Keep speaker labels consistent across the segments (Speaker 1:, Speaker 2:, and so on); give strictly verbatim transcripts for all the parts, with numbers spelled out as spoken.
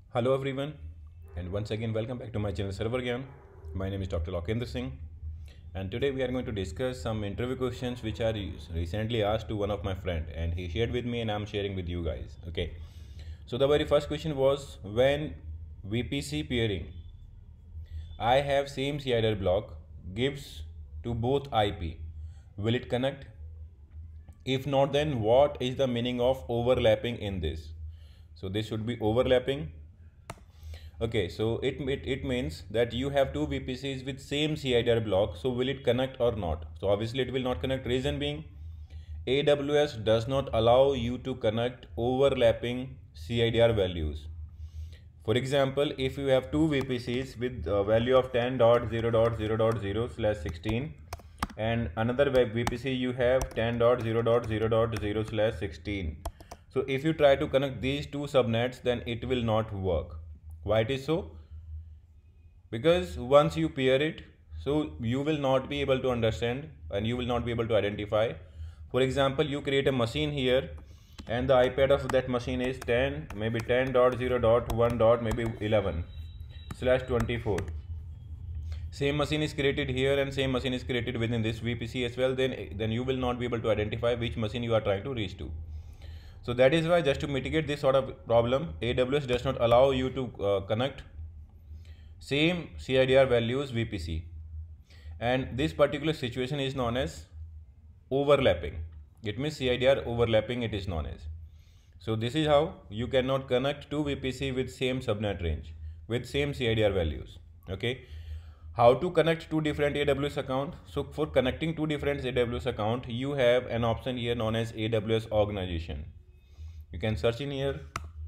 Speaker 1: Hello everyone, and once again welcome back to my channel Server Gyan. My name is Doctor Lokendra Singh, and today we are going to discuss some interview questions which are recently asked to one of my friend, and he shared with me, and I'm sharing with you guys. Okay, so the very first question was, when V P C peering I have same cidr block gives to both I P, will it connect? If not, then what is the meaning of overlapping in this? So this should be overlapping. Okay, so it, it, it means that you have two V P Cs with same cidr block, so will it connect or not? So obviously it will not connect. Reason being, A W S does not allow you to connect overlapping cidr values. For example, if you have two V P Cs with a value of ten dot zero dot zero dot zero slash sixteen and another V P C you have ten dot zero dot zero dot zero slash sixteen. So if you try to connect these two subnets, then it will not work. Why it is so? Because once you pair it, so you will not be able to understand and you will not be able to identify. For example, you create a machine here and the I P A D of that machine is ten, maybe ten dot zero dot one dot maybe eleven slash twenty-four. Same machine is created here and same machine is created within this V P C as well. Then, then you will not be able to identify which machine you are trying to reach to. So that is why, just to mitigate this sort of problem, A W S does not allow you to uh, connect same cidr values V P C, and this particular situation is known as overlapping. It means cidr overlapping, it is known as. So this is how you cannot connect two V P C with same subnet range with same cidr values. Okay, how to connect two different A W S account? So for connecting two different A W S account, you have an option here known as A W S organization. You can search in here.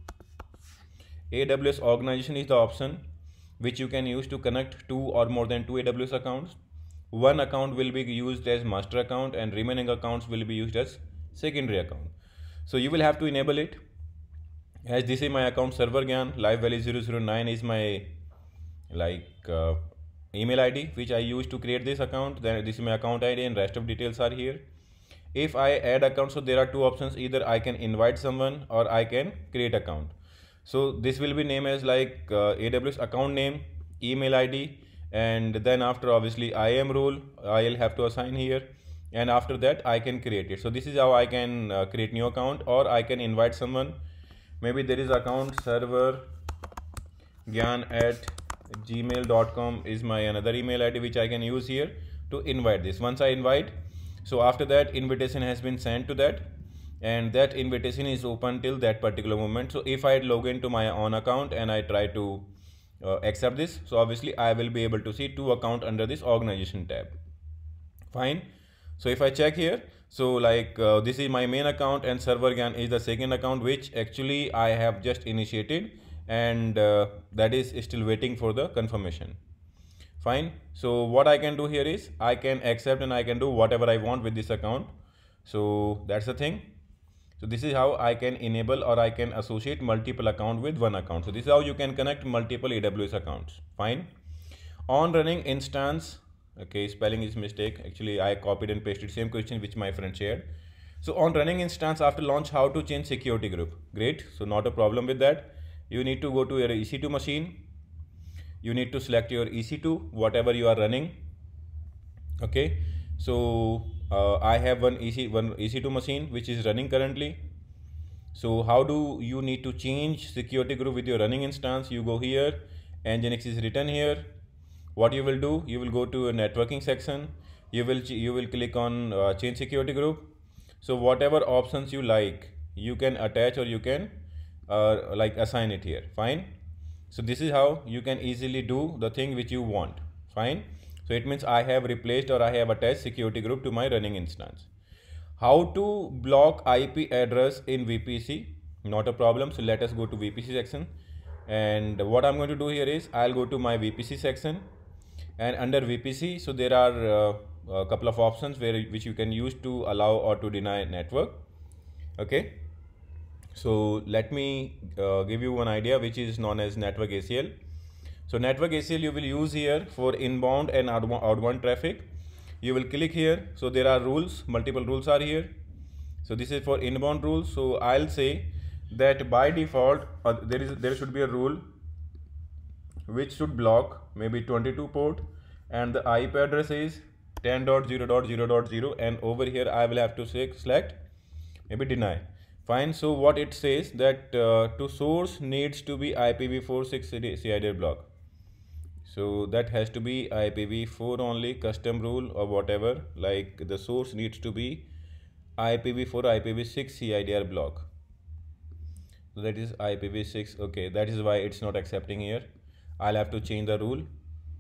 Speaker 1: A W S organization is the option which you can use to connect two or more than two A W S accounts. One account will be used as master account and remaining accounts will be used as secondary account. So you will have to enable it. As this is my account Server Gyan, live value zero zero nine is my like uh, email I D which I use to create this account. Then this is my account I D and rest of details are here. If I add account, so there are two options, either I can invite someone or I can create account. So this will be named as like uh, A W S account name, email I D, and then after obviously I am role I'll have to assign here, and after that I can create it. So this is how I can uh, create new account, or I can invite someone. Maybe there is account server gyan at gmail dot com is my another email I D which I can use here to invite this. Once I invite, so after that invitation has been sent to that, and that invitation is open till that particular moment. So if I log into my own account and I try to uh, accept this, so obviously I will be able to see two account under this organization tab. Fine. So if I check here, so like uh, this is my main account and server gyan is the second account which actually I have just initiated, and uh, that is still waiting for the confirmation. Fine. So what I can do here is I can accept and I can do whatever I want with this account. So that's the thing. So this is how I can enable or I can associate multiple account with one account. So this is how you can connect multiple A W S accounts. Fine. On running instance, okay, spelling is mistake. Actually, I copied and pasted same question which my friend shared. So on running instance after launch, how to change security group? Great. So not a problem with that. You need to go to your E C two machine. You need to select your E C two, whatever you are running. Okay, so uh, I have one E C one E C two machine which is running currently. So how do you need to change security group with your running instance? You go here, Nginx is written here. What you will do, you will go to a networking section. You will you will click on uh, change security group. So whatever options you like, you can attach or you can uh, like assign it here. Fine. So this is how you can easily do the thing which you want. Fine. So it means I have replaced or I have attached security group to my running instance. How to block I P address in V P C? Not a problem. So let us go to V P C section. And what I'm going to do here is I'll go to my V P C section, and under V P C, so there are uh, a couple of options where which you can use to allow or to deny network. Okay. So let me uh, give you one idea which is known as network A C L. So network A C L you will use here for inbound and outbound traffic. You will click here. So there are rules, multiple rules are here. So this is for inbound rules. So I'll say that by default uh, there is there should be a rule which should block maybe twenty-two port, and the I P address is ten dot zero dot zero dot zero, and over here I will have to say select maybe deny. Fine. So what it says that uh, to source needs to be I P v four six cidr block. So that has to be I P v four only, custom rule or whatever, like the source needs to be I P v four I P v six cidr block. So that is I P v six. Okay, that is why it's not accepting here. I'll have to change the rule.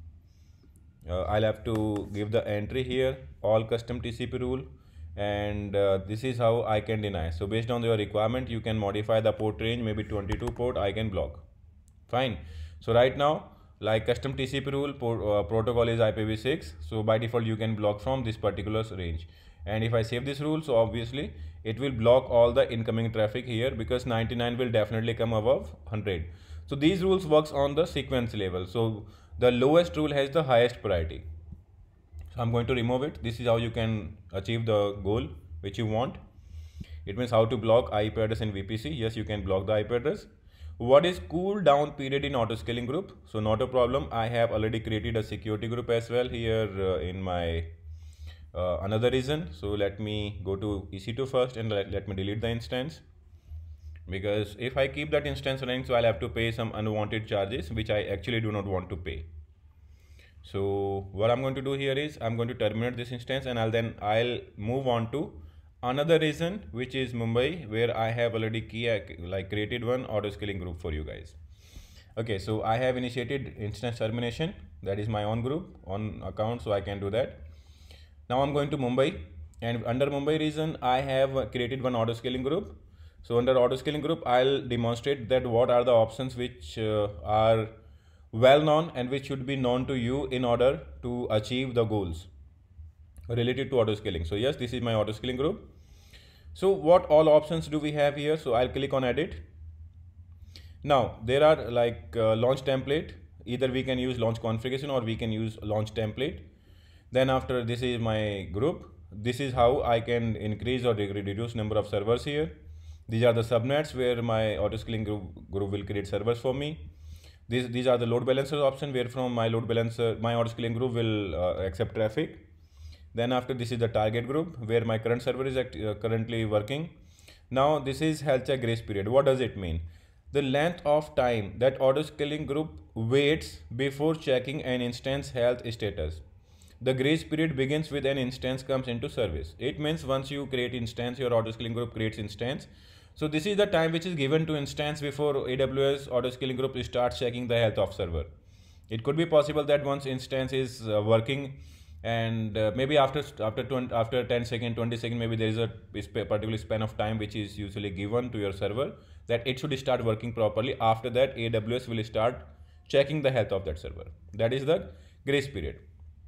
Speaker 1: Uh, I'll have to give the entry here, all custom T C P rule, and uh, this is how I can deny. So based on your requirement, you can modify the port range, maybe twenty-two port I can block. Fine. So right now, like custom T C P rule, port, uh, protocol is I P v six. So by default, you can block from this particular range. And if I save this rule, so obviously it will block all the incoming traffic here, because ninety-nine will definitely come above one hundred. So these rules works on the sequence level. So the lowest rule has the highest priority. So I'm going to remove it. This is how you can achieve the goal which you want. It means how to block I P address in V P C. Yes, you can block the I P address. What is cooldown period in auto-scaling group? So not a problem. I have already created a security group as well here uh, in my uh, another reason. So let me go to E C two first and let, let me delete the instance. Because if I keep that instance running, so I'll have to pay some unwanted charges, which I actually do not want to pay. So what I'm going to do here is I'm going to terminate this instance, and I'll then I'll move on to another reason, which is Mumbai, where I have already key like created one auto scaling group for you guys. Okay, so I have initiated instance termination. That is my own group on account, so I can do that. Now I'm going to Mumbai, and under Mumbai region, I have created one auto scaling group. So under auto scaling group, I'll demonstrate that what are the options which uh, are well known and which should be known to you in order to achieve the goals related to auto scaling. So yes, this is my auto scaling group. So what all options do we have here? So I'll click on edit. Now there are like uh, launch template. Either we can use launch configuration or we can use launch template. Then after, this is my group. This is how I can increase or reduce number of servers here. These are the subnets where my auto scaling group, group will create servers for me. These, these are the load balancers option, where from my load balancer, my auto scaling group will uh, accept traffic. Then after, this is the target group where my current server is act, uh, currently working. Now this is health check grace period. What does it mean? The length of time that auto scaling group waits before checking an instance health status. The grace period begins with an instance comes into service. It means once you create instance, your auto scaling group creates instance. So this is the time which is given to instance before A W S auto scaling group starts checking the health of server. It could be possible that once instance is uh, working, and uh, maybe after after twenty, after ten second, twenty second, maybe there is a particular span of time which is usually given to your server that it should start working properly. After that, A W S will start checking the health of that server. That is the grace period.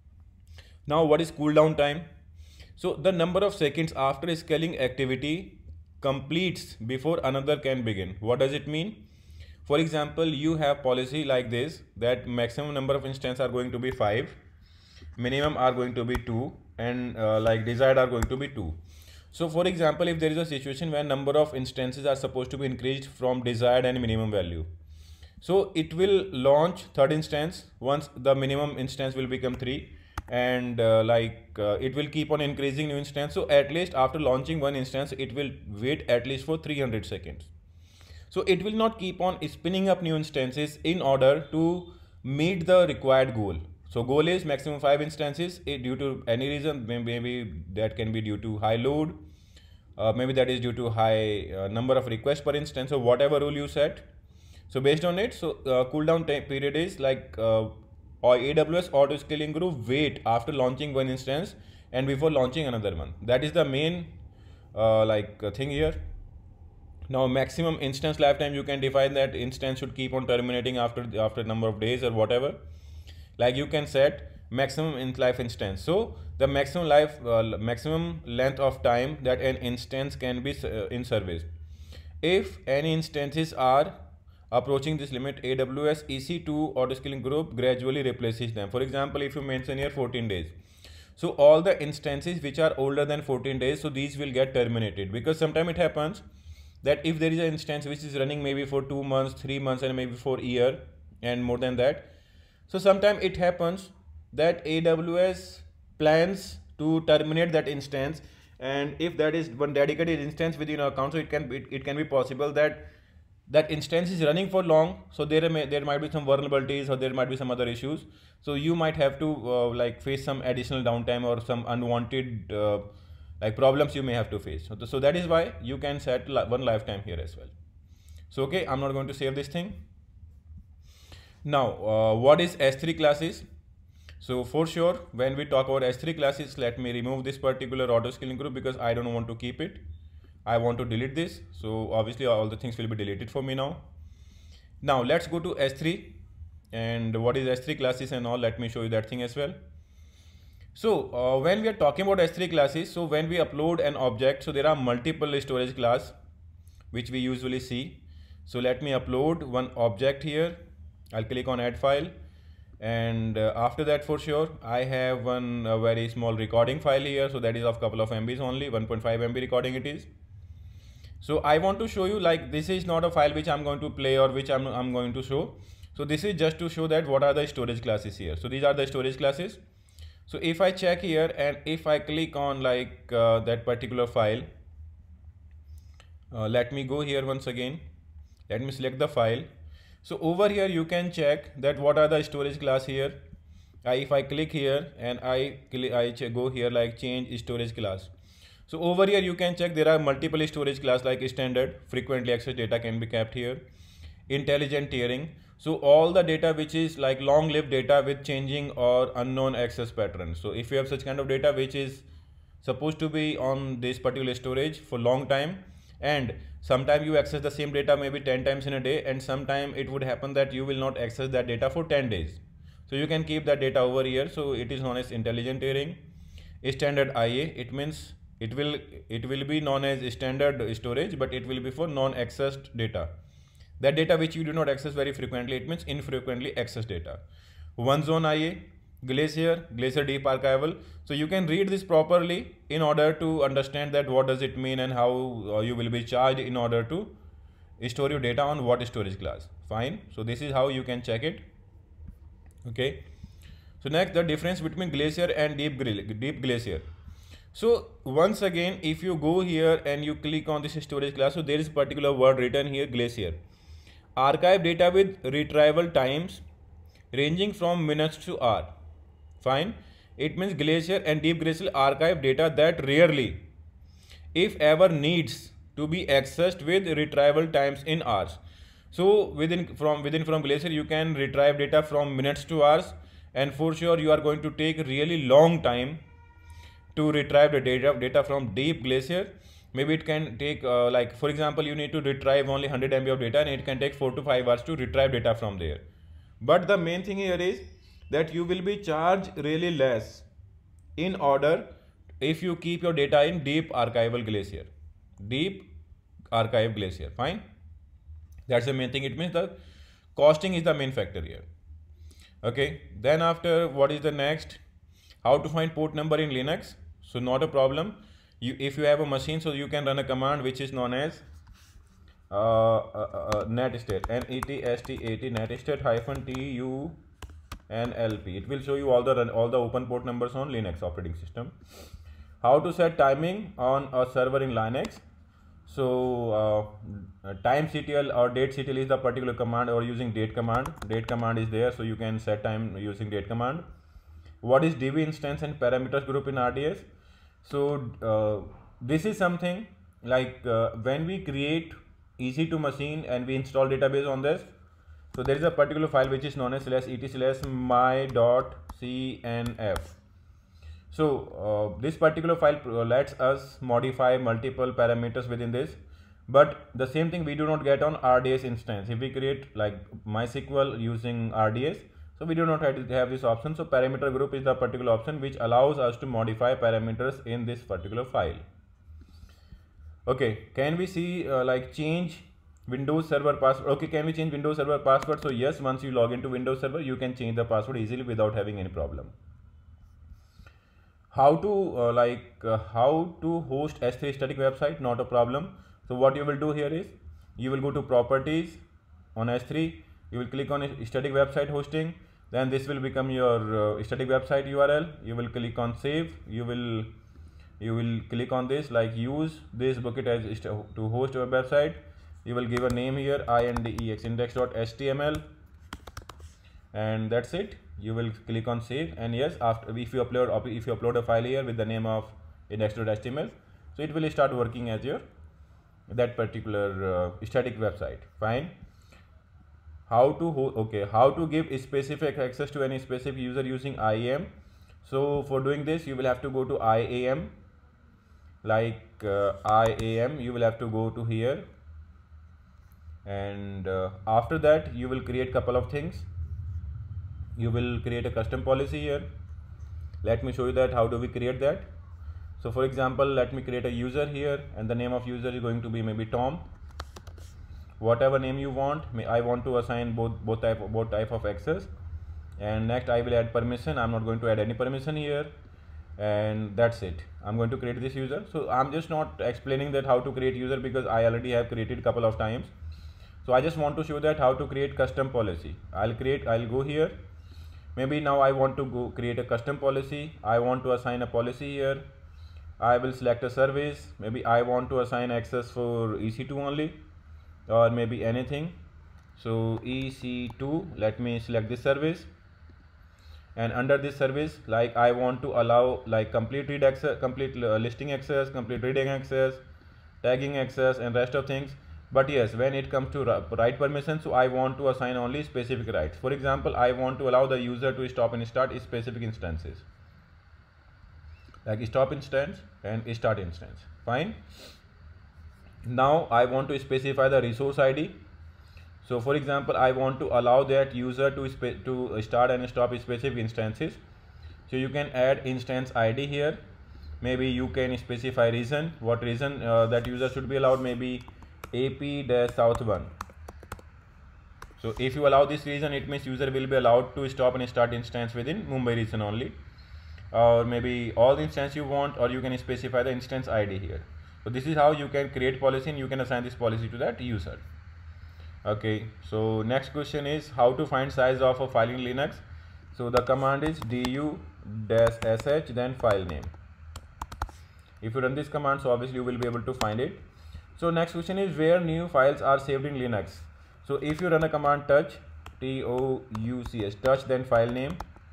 Speaker 1: Now what is cooldown time? So the number of seconds after scaling activity completes before another can begin. What does it mean? For example, you have policy like this, that maximum number of instances are going to be five, minimum are going to be two, and uh, like desired are going to be two. So for example, if there is a situation where number of instances are supposed to be increased from desired and minimum value, so it will launch third instance once the minimum instance will become three, and uh, like uh, it will keep on increasing new instance. So at least after launching one instance, it will wait at least for three hundred seconds. So it will not keep on spinning up new instances in order to meet the required goal. So goal is maximum five instances. It, due to any reason, maybe that can be due to high load, uh, maybe that is due to high uh, number of requests per instance, or whatever rule you set. So based on it, so uh, cooldown time period is like uh, or A W S auto scaling group wait after launching one instance and before launching another one. That is the main uh, like uh, thing here. Now maximum instance lifetime, you can define that instance should keep on terminating after after number of days or whatever. Like you can set maximum in life instance. So the maximum life uh, maximum length of time that an instance can be uh, in service. If any instances are approaching this limit, A W S E C two auto scaling group gradually replaces them. For example, if you mention here fourteen days, so all the instances which are older than fourteen days, so these will get terminated, because sometimes it happens that if there is an instance which is running maybe for two months, three months, and maybe for a year and more than that, so sometimes it happens that A W S plans to terminate that instance, and if that is one dedicated instance within your account, so it can it, it can be possible that that instance is running for long, so there may there might be some vulnerabilities or there might be some other issues, so you might have to uh, like face some additional downtime or some unwanted uh, like problems you may have to face. So, so that is why you can set li one lifetime here as well. So okay, I'm not going to save this thing. Now uh, what is S three classes? So for sure, when we talk about S three classes, let me remove this particular auto scaling group because I don't want to keep it. I want to delete this. So obviously all the things will be deleted for me now. Now let's go to S three, and what is S three classes and all, let me show you that thing as well. So uh, when we are talking about S three classes, so when we upload an object, so there are multiple storage class which we usually see. So let me upload one object here. I'll click on add file, and uh, after that, for sure, I have one uh, very small recording file here. So that is of couple of M Bs only, one point five M B recording it is. So I want to show you, like, this is not a file which I'm going to play or which I'm, I'm going to show. So this is just to show that what are the storage classes here. So these are the storage classes. So if I check here and if I click on like uh, that particular file, uh, let me go here once again. Let me select the file. So over here you can check that what are the storage class here. I, if I click here and I, I go here like change storage class. So over here you can check there are multiple storage class like standard, frequently accessed data can be kept here, intelligent tiering. So all the data which is like long lived data with changing or unknown access patterns. So if you have such kind of data which is supposed to be on this particular storage for long time, and sometime you access the same data maybe ten times in a day, and sometime it would happen that you will not access that data for ten days. So you can keep that data over here. So it is known as intelligent tiering. Standard I A, it means it will it will be known as standard storage, but it will be for non-accessed data. That data which you do not access very frequently, it means infrequently accessed data. One zone I A, glacier, glacier deep archival. So you can read this properly in order to understand that what does it mean and how uh, you will be charged in order to store your data on what storage class. Fine. So this is how you can check it. Okay. So next, the difference between glacier and deep, deep glacier. So once again, if you go here and you click on this storage class, so there is a particular word written here, glacier. Archive data with retrieval times ranging from minutes to hour. Fine. It means glacier and deep glacier archive data that rarely, if ever, needs to be accessed with retrieval times in hours. So within from within from glacier you can retrieve data from minutes to hours, and for sure you are going to take really long time to retrieve the data data from deep glacier. Maybe it can take uh, like for example you need to retrieve only one hundred M B of data, and it can take four to five hours to retrieve data from there. But the main thing here is that you will be charged really less in order if you keep your data in deep archival glacier, deep archive glacier. Fine. That's the main thing. It means the costing is the main factor here. Okay. Then after, what is the next? How to find port number in Linux. So not a problem. You, if you have a machine, so you can run a command which is known as uh, uh, uh, netstat, N E T S T A T, netstat hyphen T U N L P. It will show you all the run, all the open port numbers on Linux operating system. How to set timing on a server in Linux. So uh, time C T L or date C T L is the particular command, or using date command. Date command is there, so you can set time using date command. What is D B instance and parameters group in R D S? So uh, this is something like uh, when we create E C two machine and we install database on this. So there is a particular file which is known as slash et slash my dot c n f. So uh, this particular file lets us modify multiple parameters within this, but the same thing we do not get on R D S instance. If we create like MySQL using R D S, so we do not have, have this option. So parameter group is the particular option which allows us to modify parameters in this particular file. Okay, can we see uh, like change Windows Server password? Okay, can we change Windows Server password? So yes, once you log into Windows Server, you can change the password easily without having any problem. How to uh, like uh, how to host S three static website? Not a problem. So what you will do here is, you will go to properties on S three, you will click on static website hosting, then this will become your uh, static website U R L. You will click on save, you will you will click on this like use this bucket as to host your website. You will give a name here, index index.html, and that's it. You will click on save, and yes, after if you upload if you upload a file here with the name of index.html, so it will start working as your that particular uh, static website. Fine. How to okay how to give specific access to any specific user using I A M. So for doing this, you will have to go to I A M, like uh, I A M, you will have to go to here, and uh, after that you will create couple of things. You will create a custom policy here. Let me show you that how do we create that. So for example, let me create a user here, and the name of user is going to be maybe Tom. Whatever name you want, I want to assign both both type of, both type of access. And next I will add permission. I'm not going to add any permission here, and that's it. I'm going to create this user. So I'm just not explaining that how to create user because I already have created couple of times. So I just want to show that how to create custom policy. I'll create I'll go here. Maybe now I want to go create a custom policy. I want to assign a policy here. I will select a service. Maybe I want to assign access for E C two only, or maybe anything. So E C two, let me select this service, and under this service, like I want to allow like complete read access, complete listing access, complete reading access, tagging access, and rest of things. But yes, when it comes to write permission, so I want to assign only specific rights. For example, I want to allow the user to stop and start specific instances, like stop instance and start instance. Fine. Now I want to specify the resource I D. So for example, I want to allow that user to to start and stop specific instances. So you can add instance I D here. Maybe you can specify reason, what reason uh, that user should be allowed, maybe A P South one. So if you allow this region, it means user will be allowed to stop and start instance within Mumbai region only, or maybe all the instance you want, or you can specify the instance I D here. So this is how you can create policy, and you can assign this policy to that user. Okay, so next question is how to find size of a file in Linux. So the command is du -sh then file name. If you run this command, so obviously you will be able to find it. So next question is where new files are saved in Linux. So if you run a command touch, T O U C H, touch then file name,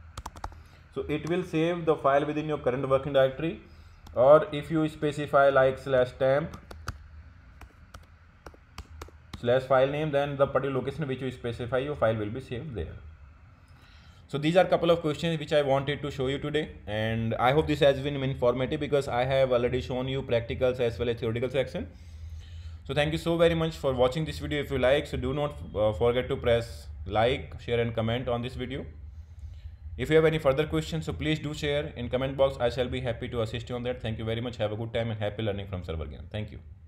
Speaker 1: so it will save the file within your current working directory. Or if you specify like slash temp slash file name, then the particular location which you specify, your file will be saved there. So these are a couple of questions which I wanted to show you today, and I hope this has been informative because I have already shown you practicals as well as theoretical section. So thank you so very much for watching this video. If you like, so do not uh, forget to press like, share and comment on this video. If you have any further questions, so please do share in comment box. I shall be happy to assist you on that. Thank you very much. Have a good time and happy learning from Server Gyan. Thank you.